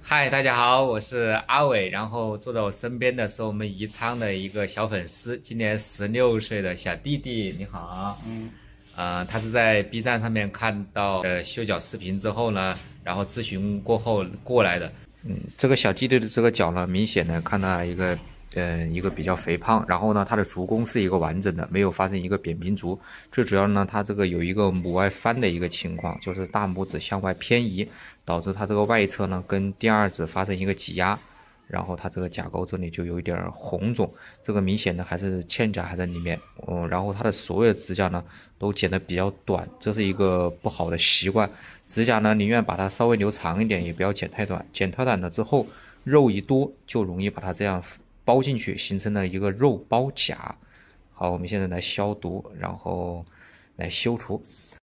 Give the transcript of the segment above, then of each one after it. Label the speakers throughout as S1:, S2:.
S1: 嗨，大家好，我是阿伟。然后坐在我身边的是我们宜昌的一个小粉丝，今年16岁的小弟弟，你好。他是在 B 站上面看到修脚视频之后呢，然后咨询过后过来的。这个小弟弟的这个脚呢，明显的看到一个比较肥胖，然后呢，它的足弓是一个完整的，没有发生一个扁平足。最主要呢，它这个有一个拇外翻的一个情况，就是大拇指向外偏移，导致它这个外侧呢跟第二指发生一个挤压，然后它这个甲沟这里就有一点红肿，这个明显的还是嵌甲还在里面。然后它的所有的指甲呢都剪得比较短，这是一个不好的习惯。指甲呢宁愿把它稍微留长一点，也不要剪太短。剪太短了之后，肉一多就容易把它这样包进去，形成了一个肉包甲。好，我们现在来消毒，然后来修除。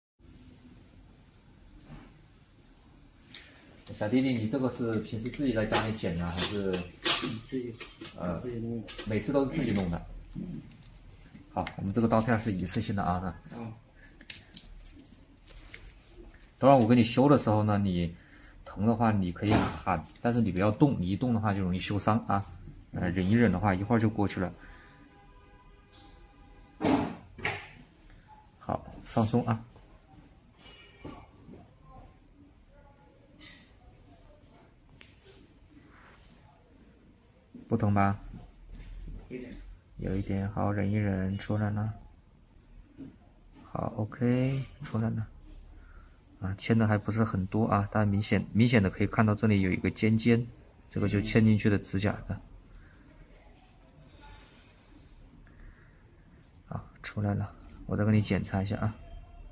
S1: 小弟弟，你这个是平时自己在家里剪呢，还是
S2: 自己弄的？
S1: 每次都是自己弄的。好，我们这个刀片是一次性的啊。当然，我给你修的时候呢，你疼的话你可以喊，但是你不要动，你一动的话就容易修伤啊。忍一忍的话，一会儿就过去了。好，放松啊。不疼吧？有一点，好，忍一忍，出来了。好 ，OK， 出来了。嵌的还不是很多啊，但明显的可以看到这里有一个尖尖，这个就嵌进去的指甲的。好，出来了，我再给你检查一下啊。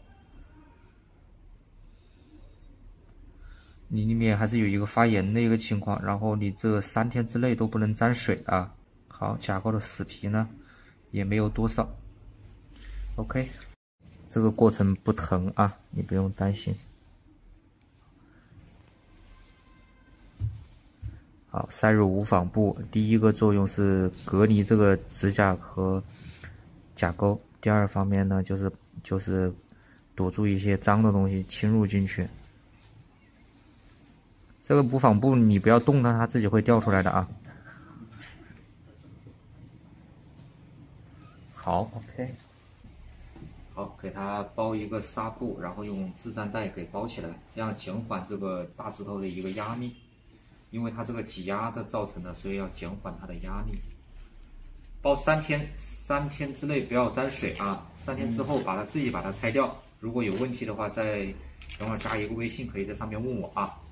S1: 你里面还是有一个发炎的一个情况，然后你这3天之内都不能沾水啊。好，甲沟的死皮呢也没有多少。OK， 这个过程不疼啊，你不用担心。好，塞入无纺布，第一个作用是隔离这个指甲和甲沟，第二方面呢就是堵住一些脏的东西侵入进去。这个无纺布你不要动它，它自己会掉出来的啊。好 ，OK。好，给它包一个纱布，然后用治粘带给包起来，这样减缓这个大指头的一个压力。因为它这个挤压的造成的，所以要减缓它的压力。包3天，3天之内不要沾水啊。3天之后自己把它拆掉。如果有问题的话，等会儿加一个微信，可以在上面问我啊。